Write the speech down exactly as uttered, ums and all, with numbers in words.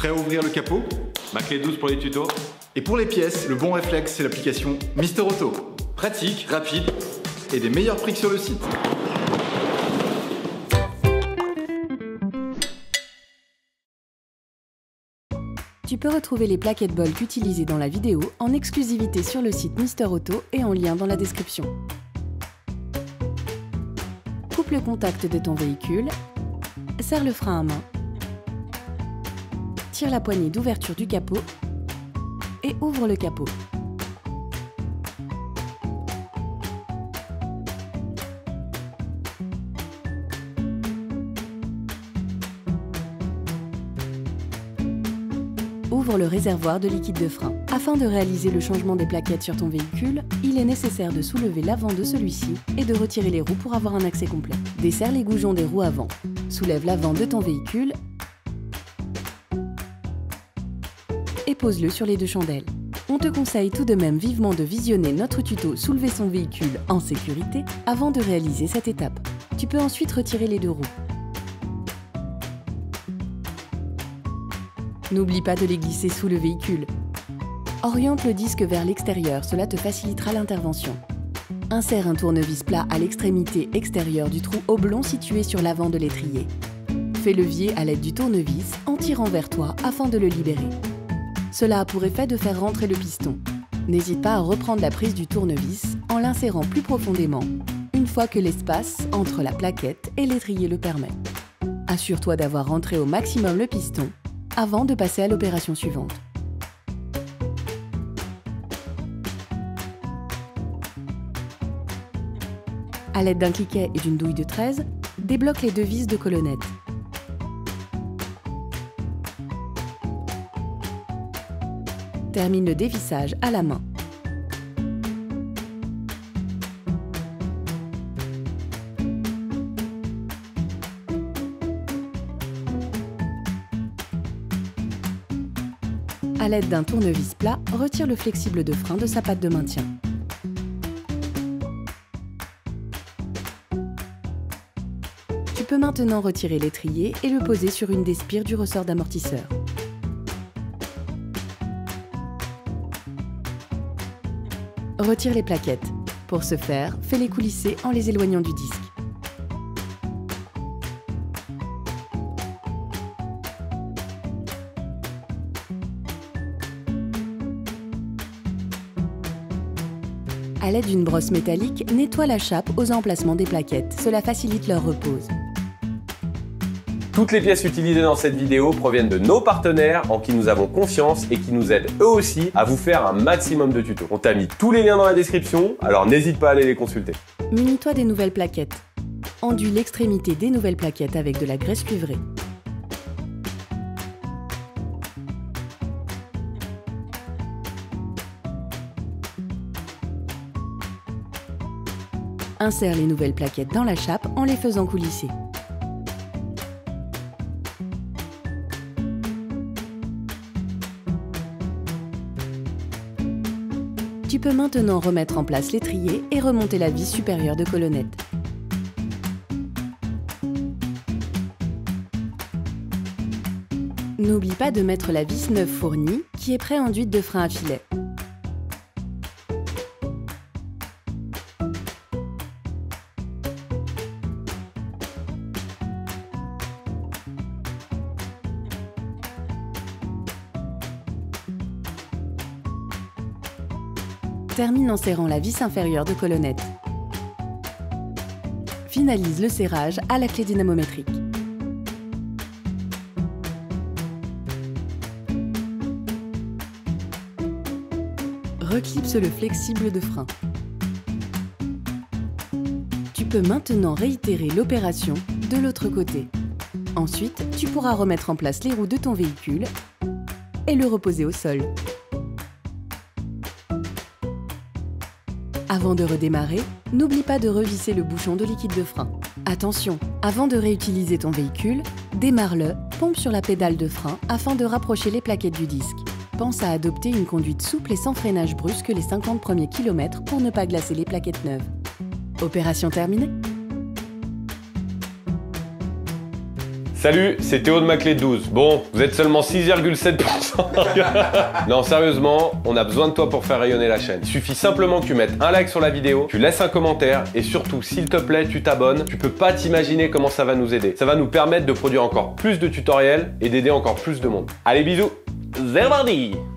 Prêt à ouvrir le capot? Ma clé douce pour les tutos. Et pour les pièces, le bon réflexe, c'est l'application Mister Auto. Pratique, rapide et des meilleurs prix que sur le site. Tu peux retrouver les plaquettes Bolk utilisées dans la vidéo en exclusivité sur le site Mister Auto et en lien dans la description. Coupe le contact de ton véhicule, serre le frein à main, tire la poignée d'ouverture du capot et ouvre le capot. Ouvre le réservoir de liquide de frein. Afin de réaliser le changement des plaquettes sur ton véhicule, il est nécessaire de soulever l'avant de celui-ci et de retirer les roues pour avoir un accès complet. Desserre les goujons des roues avant. Soulève l'avant de ton véhicule et pose-le sur les deux chandelles. On te conseille tout de même vivement de visionner notre tuto « Soulever son véhicule en sécurité » avant de réaliser cette étape. Tu peux ensuite retirer les deux roues. N'oublie pas de les glisser sous le véhicule. Oriente le disque vers l'extérieur, cela te facilitera l'intervention. Insère un tournevis plat à l'extrémité extérieure du trou oblong situé sur l'avant de l'étrier. Fais levier à l'aide du tournevis en tirant vers toi afin de le libérer. Cela a pour effet de faire rentrer le piston. N'hésite pas à reprendre la prise du tournevis en l'insérant plus profondément, une fois que l'espace entre la plaquette et l'étrier le permet. Assure-toi d'avoir rentré au maximum le piston avant de passer à l'opération suivante. À l'aide d'un cliquet et d'une douille de treize, débloque les deux vis de colonnette. Termine le dévissage à la main. À l'aide d'un tournevis plat, retire le flexible de frein de sa patte de maintien. Tu peux maintenant retirer l'étrier et le poser sur une des spires du ressort d'amortisseur. Retire les plaquettes. Pour ce faire, fais-les coulisser en les éloignant du disque. À l'aide d'une brosse métallique, nettoie la chape aux emplacements des plaquettes. Cela facilite leur repose. Toutes les pièces utilisées dans cette vidéo proviennent de nos partenaires en qui nous avons confiance et qui nous aident eux aussi à vous faire un maximum de tutos. On t'a mis tous les liens dans la description, alors n'hésite pas à aller les consulter. Munis-toi des nouvelles plaquettes. Enduis l'extrémité des nouvelles plaquettes avec de la graisse cuivrée. Insère les nouvelles plaquettes dans la chape en les faisant coulisser. Tu peux maintenant remettre en place l'étrier et remonter la vis supérieure de colonnette. N'oublie pas de mettre la vis neuve fournie qui est pré-enduite de frein à filet. Termine en serrant la vis inférieure de colonnette. Finalise le serrage à la clé dynamométrique. Reclipse le flexible de frein. Tu peux maintenant réitérer l'opération de l'autre côté. Ensuite, tu pourras remettre en place les roues de ton véhicule et le reposer au sol. Avant de redémarrer, n'oublie pas de revisser le bouchon de liquide de frein. Attention, avant de réutiliser ton véhicule, démarre-le, pompe sur la pédale de frein afin de rapprocher les plaquettes du disque. Pense à adopter une conduite souple et sans freinage brusque les cinquante premiers kilomètres pour ne pas glacer les plaquettes neuves. Opération terminée. Salut, c'est Théo de Maclé douze. Bon, vous êtes seulement six virgule sept pour cent. Non, sérieusement, on a besoin de toi pour faire rayonner la chaîne. Il suffit simplement que tu mettes un like sur la vidéo, tu laisses un commentaire et surtout, s'il te plaît, tu t'abonnes. Tu peux pas t'imaginer comment ça va nous aider. Ça va nous permettre de produire encore plus de tutoriels et d'aider encore plus de monde. Allez, bisous. C'est parti.